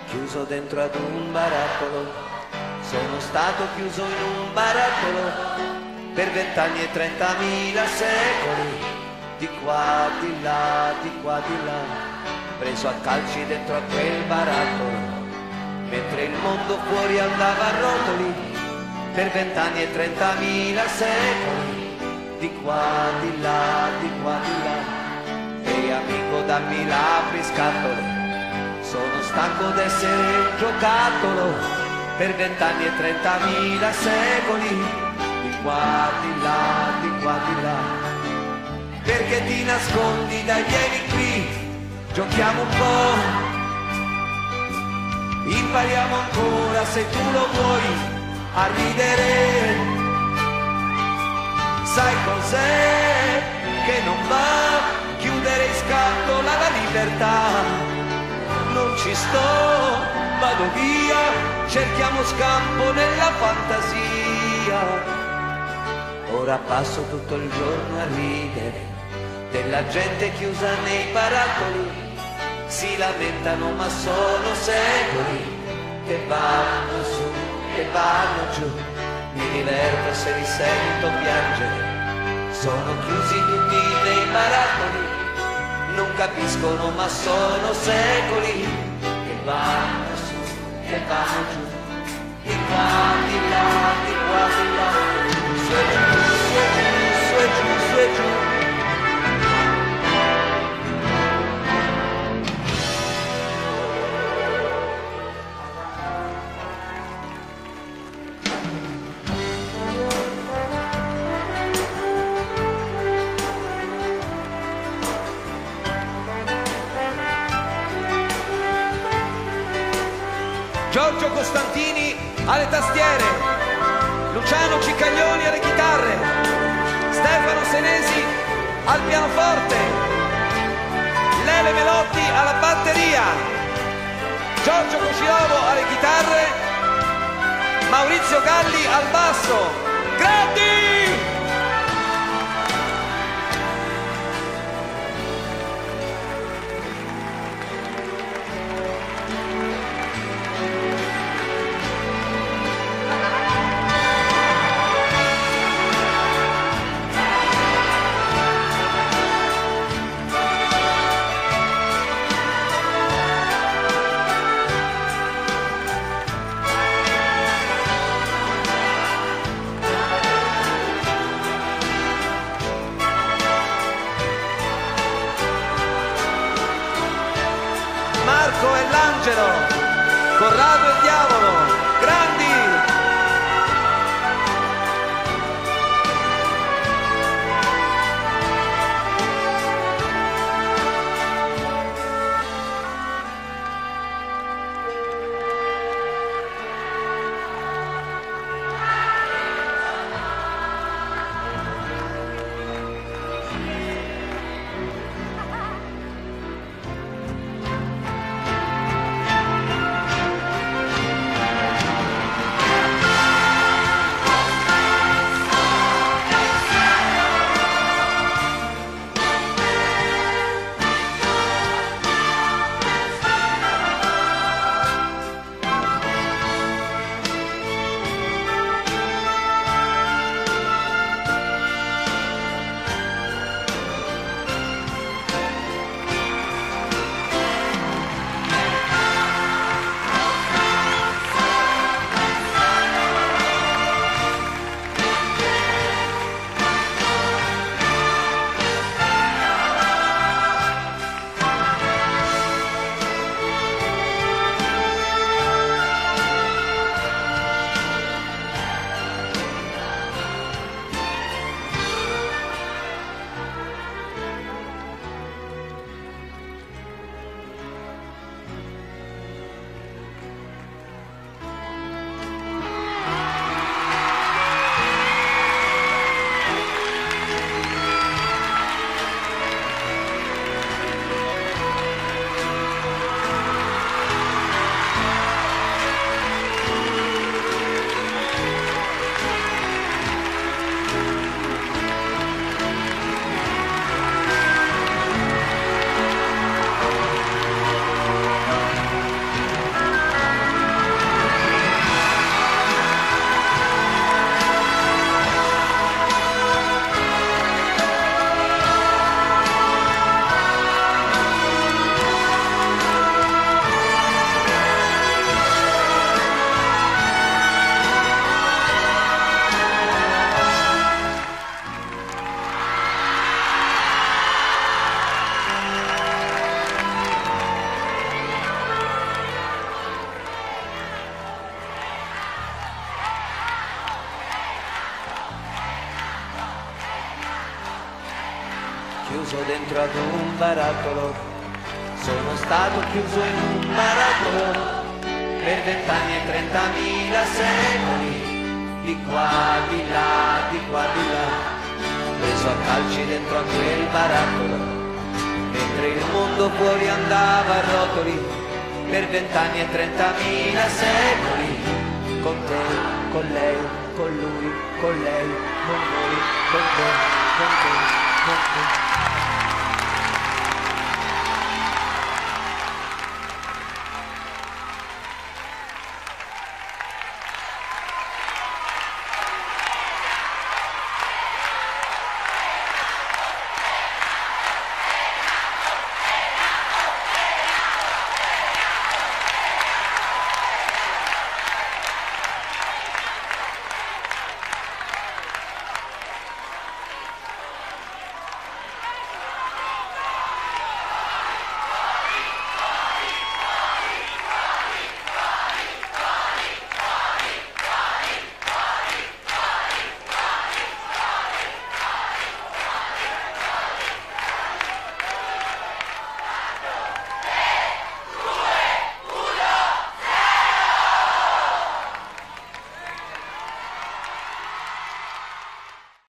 chiuso dentro ad un barattolo. Sono stato chiuso in un barattolo per 20 anni e 30.000 secoli, di qua, di là, di qua, di là, preso a calci dentro a quel barattolo, mentre il mondo fuori andava a rotoli, per 20 anni e 30.000 secoli, di qua, di là, di qua, di là. Ehi amico, dammi l'apriscattolo, sono stanco d'essere un giocattolo, per 20 anni e 30.000 secoli, di qua, di là, di qua, di là. Perché ti nascondi, dai vieni qui, giochiamo un po', impariamo ancora se tu lo vuoi a ridere. Sai cos'è che non va? Chiudere in scatola la libertà. Non ci sto, vado via, cerchiamo scampo nella fantasia. Ora passo tutto il giorno a ridere della gente chiusa nei barattoli. Si lamentano ma sono secoli che vanno su, che vanno giù. Mi diverto se li sento piangere. Sono chiusi tutti nei barattoli, non capiscono ma sono secoli che vanno su, che vanno giù, di qua, di là, di qua, di là, su e giù, su e giù, su e giù, su e giù. Giorgio Costantini alle tastiere, Luciano Ciccaglioni alle chitarre, Stefano Senesi al pianoforte, Lele Melotti alla batteria, Giorgio Cociovo alle chitarre, Maurizio Galli al basso. Grandi! Marco e l'Angelo, Corrado e il Diavolo, grandi! chiuso dentro ad un barattolo, sono stato chiuso in un barattolo per 20 anni e 30.000 secoli, di qua, di là, di qua, di là, preso a calci dentro a quel barattolo, mentre il mondo fuori andava a rotoli, per 20 anni e 30.000 secoli, con te, con lei, con lui, con lei, con noi, con te, con te, con te.